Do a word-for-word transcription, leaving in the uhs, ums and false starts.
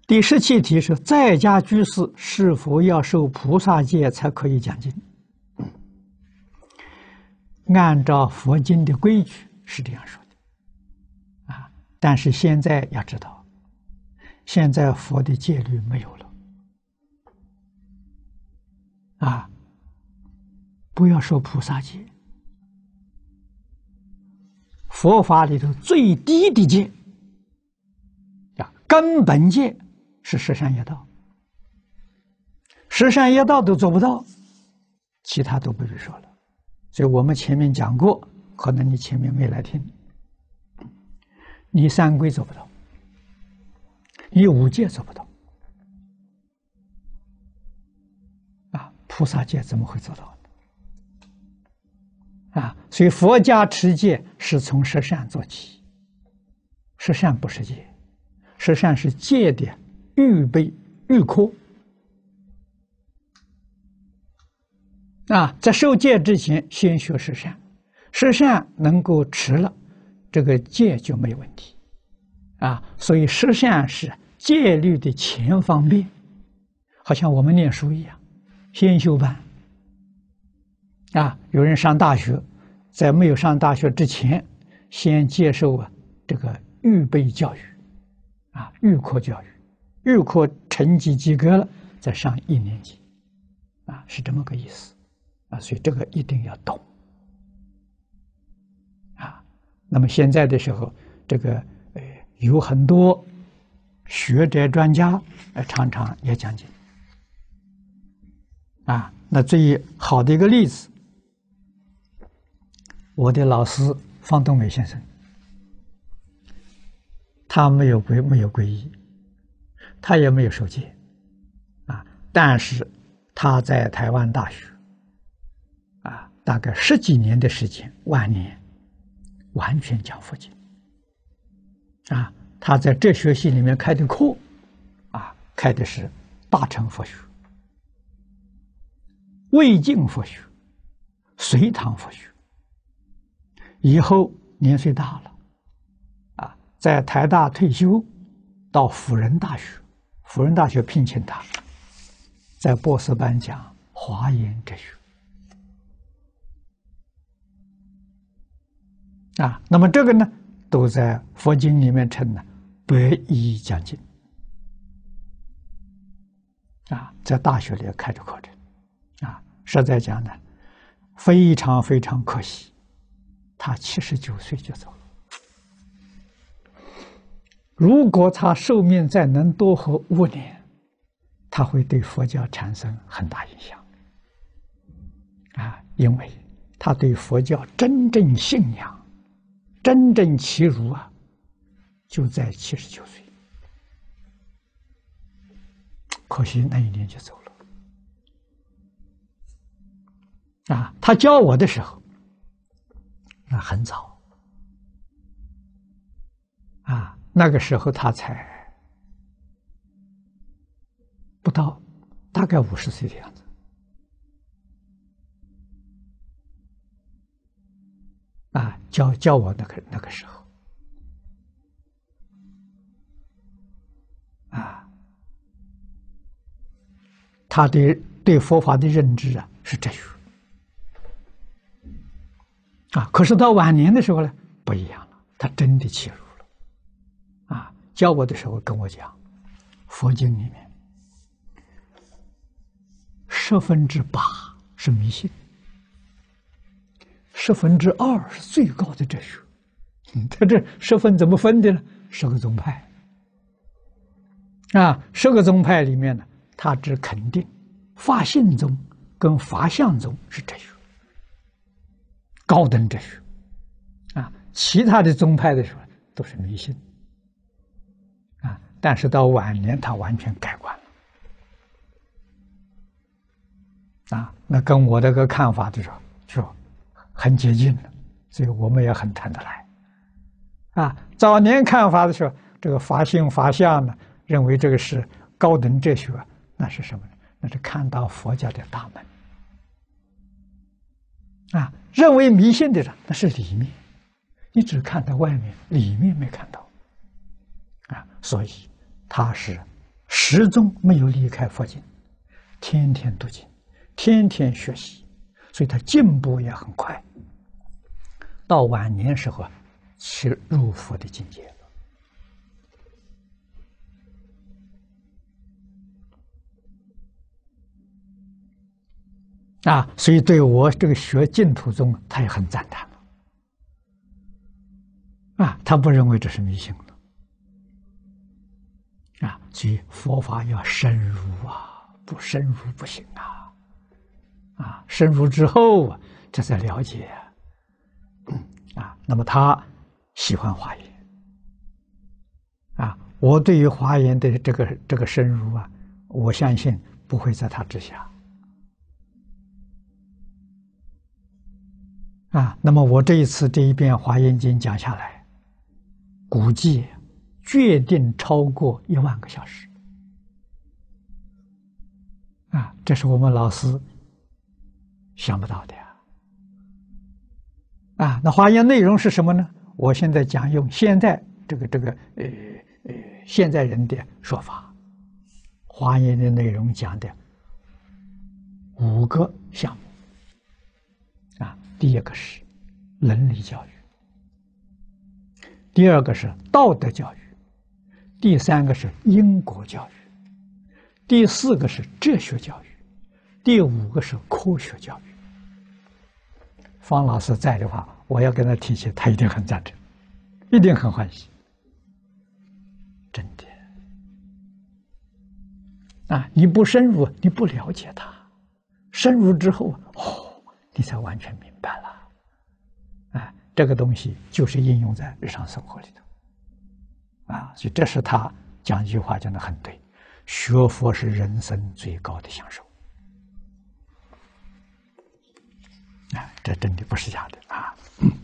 第十七题是在家居士是否要受菩萨戒才可以讲经？按照佛经的规矩是这样说的，啊，但是现在要知道，现在佛的戒律没有了，啊，不要说菩萨戒，佛法里头最低的戒，啊，根本戒是十善业道，十善业道都做不到，其他都不必说了。所以我们前面讲过，可能你前面没来听。你三规做不到，你五戒做不到，啊，菩萨戒怎么会做到呢？啊，所以佛家持戒是从十善做起，十善不是戒，十善是戒的预备预科。啊，在受戒之前，先学十善，十善能够持了，这个戒就没问题。啊，所以十善是戒律的前方便，好像我们念书一样，先修班。啊，有人上大学，在没有上大学之前，先接受啊这个预备教育，啊，预科教育，预科成绩及格了，再上一年级，啊，是这么个意思。啊，所以这个一定要懂啊。那么现在的时候，这个呃有很多学者专家，呃常常也讲经啊。那最好的一个例子，我的老师方东美先生，他没有皈没有皈依，他也没有受戒啊，但是他在台湾大学。啊，大概十几年的时间，晚年完全讲佛经。啊，他在哲学系里面开的课，啊，开的是大乘佛学、魏晋佛学、隋唐佛学。以后年岁大了，啊，在台大退休，到辅仁大学，辅仁大学聘请他，在博士班讲华严哲学。啊，那么这个呢，都在佛经里面称呢百亿讲经。啊，在大学里开着课程，啊，实在讲呢，非常非常可惜，他七十九岁就走了。如果他寿命再能多活五年，他会对佛教产生很大影响。啊，因为他对佛教真正信仰。真正其如啊，就在七十九岁，可惜那一年就走了。啊，他教我的时候，那很早，啊，那个时候他才不到，大概五十岁的样子。啊，教教我那个那个时候，啊，他的对佛法的认知啊是哲学，啊，可是到晚年的时候呢，不一样了，他真的切入了，啊，教我的时候跟我讲，佛经里面十分之八是迷信。十分之二是最高的哲学，嗯，他这十分怎么分的呢？十个宗派，啊，十个宗派里面呢，他只肯定法性宗跟法相宗是哲学，高等哲学，啊，其他的宗派的时候都是迷信，啊，但是到晚年他完全改观了，啊，那跟我这个看法的时候就很接近了，所以我们也很谈得来。啊，早年看法的时候，这个法性法相呢，认为这个是高等哲学，那是什么呢？那是看到佛教的大门。啊，认为迷信的人那是里面，你只看到外面，里面没看到。啊，所以他是始终没有离开佛经，天天读经，天天学习，所以他进步也很快。到晚年时候，去入佛的境界了。啊，所以对我这个学净土宗，他也很赞叹了。啊，他不认为这是迷信了。啊，所以佛法要深入啊，不深入不行啊。啊，深入之后啊，这才了解。啊，那么他喜欢华严。啊，我对于华严的这个这个深入啊，我相信不会在他之下。啊，那么我这一次这一遍《华严经》讲下来，估计决定超过一万个小时。啊，这是我们老师想不到的呀。啊，那华严内容是什么呢？我现在讲用现在这个这个呃呃现在人的说法，华严的内容讲的五个项目。啊，第一个是伦理教育，第二个是道德教育，第三个是因果教育，第四个是哲学教育，第五个是科学教育。方老师在的话，我要跟他提起，他一定很赞成，一定很欢喜。真的啊，你不深入，你不了解他，深入之后，哦。你才完全明白了，啊，这个东西就是应用在日常生活里头，啊，所以这是他讲一句话讲得很对，学佛是人生最高的享受，啊，这真的不是假的啊。嗯